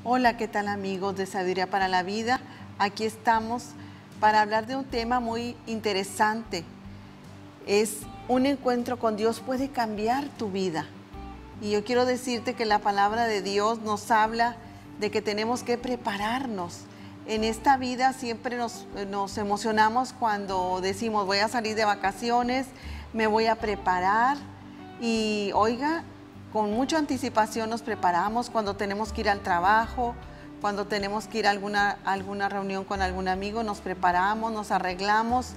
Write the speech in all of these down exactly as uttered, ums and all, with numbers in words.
Hola, ¿qué tal amigos de Sabiduría para la Vida? Aquí estamos para hablar de un tema muy interesante. Es un encuentro con Dios puede cambiar tu vida. Y yo quiero decirte que la palabra de Dios nos habla de que tenemos que prepararnos. En esta vida siempre nos, nos emocionamos cuando decimos voy a salir de vacaciones, me voy a preparar y oiga, con mucha anticipación nos preparamos cuando tenemos que ir al trabajo, cuando tenemos que ir a alguna, alguna reunión con algún amigo, nos preparamos, nos arreglamos,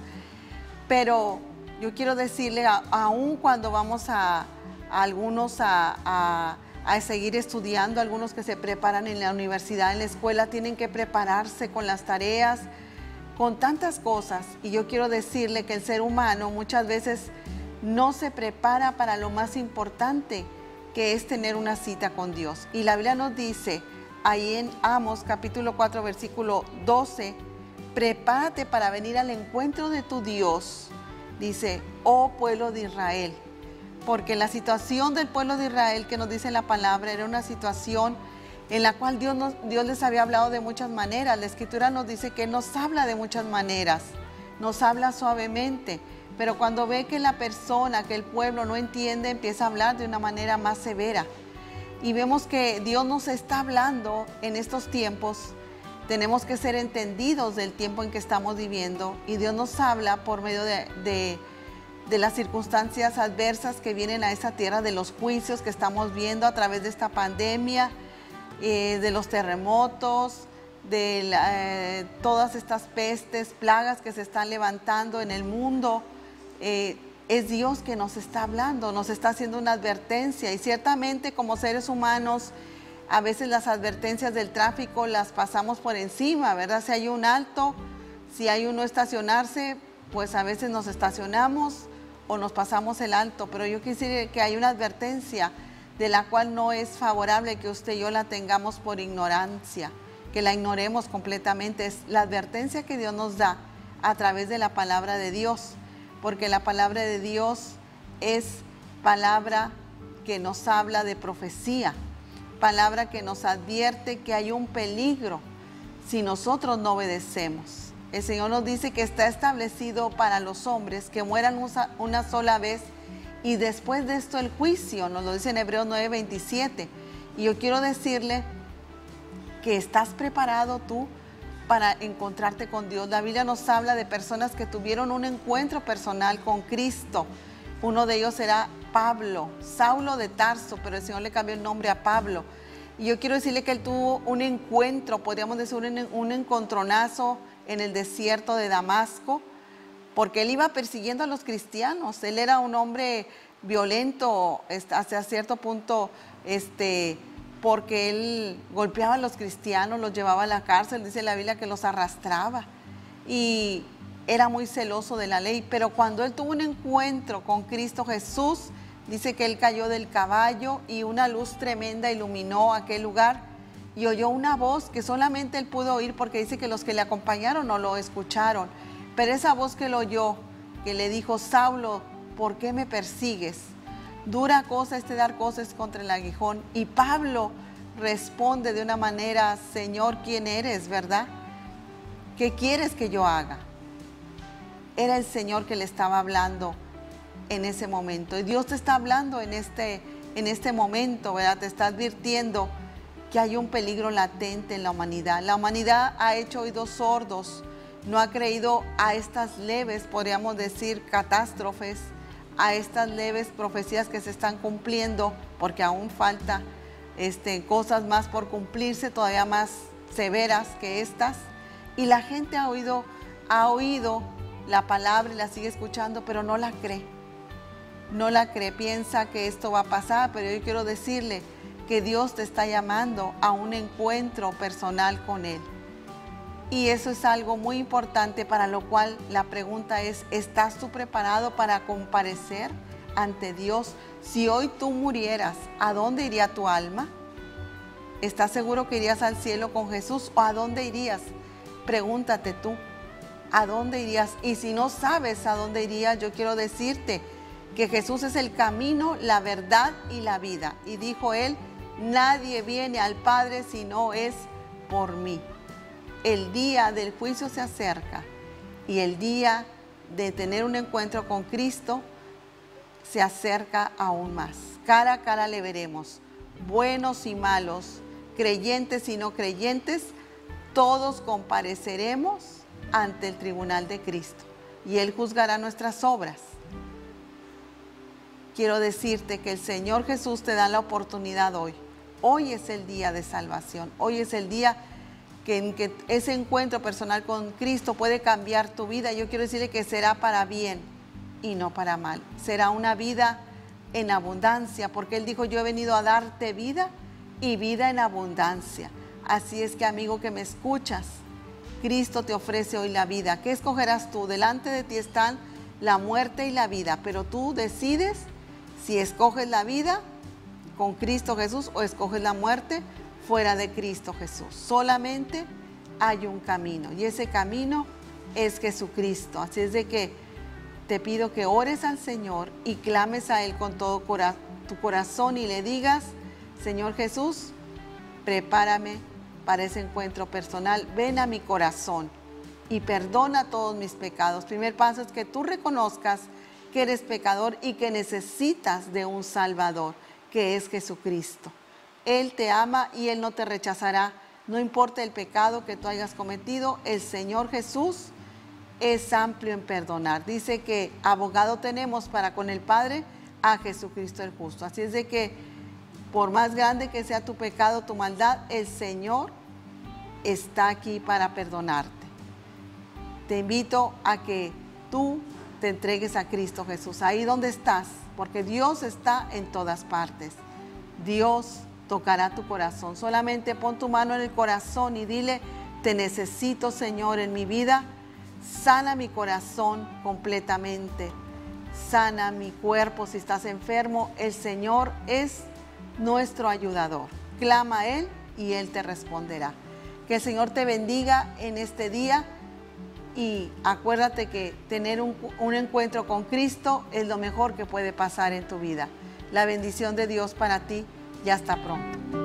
pero yo quiero decirle, a, aún cuando vamos a, a algunos a, a, a seguir estudiando, algunos que se preparan en la universidad, en la escuela, tienen que prepararse con las tareas, con tantas cosas, y yo quiero decirle que el ser humano muchas veces no se prepara para lo más importante, que es tener una cita con Dios. Y la Biblia nos dice, ahí en Amos capítulo cuatro versículo doce, prepárate para venir al encuentro de tu Dios, dice, oh pueblo de Israel, porque la situación del pueblo de Israel que nos dice la palabra era una situación en la cual Dios, nos, Dios les había hablado de muchas maneras. La Escritura nos dice que Él nos habla de muchas maneras, nos habla suavemente, pero cuando ve que la persona, que el pueblo no entiende, empieza a hablar de una manera más severa. Y vemos que Dios nos está hablando en estos tiempos. Tenemos que ser entendidos del tiempo en que estamos viviendo. Y Dios nos habla por medio de, de, de las circunstancias adversas que vienen a esta tierra, de los juicios que estamos viendo a través de esta pandemia, eh, de los terremotos, de la, eh, todas estas pestes, plagas que se están levantando en el mundo. Eh, es Dios que nos está hablando, nos está haciendo una advertencia, y ciertamente como seres humanos a veces las advertencias del tráfico las pasamos por encima, ¿verdad? Si hay un alto, si hay uno estacionarse, pues a veces nos estacionamos o nos pasamos el alto, pero yo quisiera que hay una advertencia de la cual no es favorable que usted y yo la tengamos por ignorancia, que la ignoremos completamente. Es la advertencia que Dios nos da a través de la palabra de Dios, porque la palabra de Dios es palabra que nos habla de profecía, palabra que nos advierte que hay un peligro si nosotros no obedecemos. El Señor nos dice que está establecido para los hombres que mueran una sola vez y después de esto el juicio, nos lo dice en Hebreos nueve veintisiete. Y yo quiero decirle que estás preparado tú para encontrarte con Dios. La Biblia nos habla de personas que tuvieron un encuentro personal con Cristo. Uno de ellos era Pablo, Saulo de Tarso, pero el Señor le cambió el nombre a Pablo. Y yo quiero decirle que él tuvo un encuentro, podríamos decir un, un encontronazo en el desierto de Damasco, porque él iba persiguiendo a los cristianos. Él era un hombre violento hasta cierto punto, este... porque él golpeaba a los cristianos, los llevaba a la cárcel, dice la Biblia que los arrastraba, y era muy celoso de la ley. Pero cuando él tuvo un encuentro con Cristo Jesús, dice que él cayó del caballo y una luz tremenda iluminó aquel lugar, y oyó una voz que solamente él pudo oír, porque dice que los que le acompañaron no lo escucharon, pero esa voz que él oyó, que le dijo, Saulo, ¿por qué me persigues? Dura cosa este dar cosas contra el aguijón. Y Pablo responde de una manera, Señor, ¿quién eres, verdad? ¿Qué quieres que yo haga? Era el Señor que le estaba hablando en ese momento. Y Dios te está hablando en este, en este momento, ¿verdad? Te está advirtiendo que hay un peligro latente en la humanidad. La humanidad ha hecho oídos sordos, no ha creído a estas leves, podríamos decir, catástrofes, a estas leves profecías que se están cumpliendo, porque aún falta este, cosas más por cumplirse, todavía más severas que estas. Y la gente ha oído, ha oído la palabra y la sigue escuchando, pero no la cree. No la cree, piensa que esto va a pasar, pero yo quiero decirle que Dios te está llamando a un encuentro personal con Él. Y eso es algo muy importante, para lo cual la pregunta es, ¿estás tú preparado para comparecer ante Dios? Si hoy tú murieras, ¿a dónde iría tu alma? ¿Estás seguro que irías al cielo con Jesús o a dónde irías? Pregúntate tú, ¿a dónde irías? Y si no sabes a dónde irías, yo quiero decirte que Jesús es el camino, la verdad y la vida. Y dijo Él, Nadie viene al Padre si no es por mí. El día del juicio se acerca y el día de tener un encuentro con Cristo se acerca aún más. Cara a cara le veremos, buenos y malos, creyentes y no creyentes, todos compareceremos ante el tribunal de Cristo y Él juzgará nuestras obras. Quiero decirte que el Señor Jesús te da la oportunidad hoy. Hoy es el día de salvación. Hoy es el día que, en que ese encuentro personal con Cristo puede cambiar tu vida. Yo quiero decirle que será para bien y no para mal. Será una vida en abundancia, porque Él dijo, yo he venido a darte vida y vida en abundancia. Así es que, amigo que me escuchas, Cristo te ofrece hoy la vida. ¿Qué escogerás tú? Delante de ti están la muerte y la vida, pero tú decides si escoges la vida con Cristo Jesús o escoges la muerte fuera de Cristo Jesús. Solamente hay un camino y ese camino es Jesucristo. Así es de que te pido que ores al Señor y clames a Él con todo cora- tu corazón y le digas, Señor Jesús, prepárame para ese encuentro personal. Ven a mi corazón y perdona todos mis pecados. Primer paso es que tú reconozcas que eres pecador y que necesitas de un Salvador, que es Jesucristo. Él te ama y Él no te rechazará. No importa el pecado que tú hayas cometido, el Señor Jesús es amplio en perdonar. Dice que abogado tenemos para con el Padre a Jesucristo el justo. Así es de que por más grande que sea tu pecado, tu maldad, el Señor está aquí para perdonarte. Te invito a que tú te entregues a Cristo Jesús, ahí donde estás, porque Dios está en todas partes. Dios tocará tu corazón. Solamente pon tu mano en el corazón y dile, te necesito, Señor, en mi vida. Sana mi corazón completamente. Sana mi cuerpo si estás enfermo. El Señor es nuestro ayudador. Clama a Él y Él te responderá. Que el Señor te bendiga en este día. Y acuérdate que tener un, un encuentro con Cristo es lo mejor que puede pasar en tu vida. La bendición de Dios para ti. Ya está pronto.